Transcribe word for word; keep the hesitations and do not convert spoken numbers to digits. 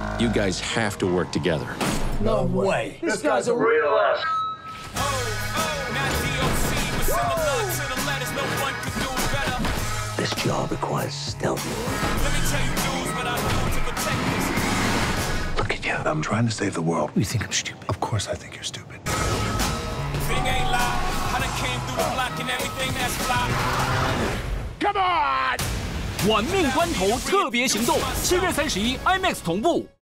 You guys have to work together. No way. This guy's a real ass. This job requires stealth. Look at you. I'm trying to save the world. You think I'm stupid? Of course I think you're stupid. Come on! 玩命关头特别行动，七月三十一 Imax 同步。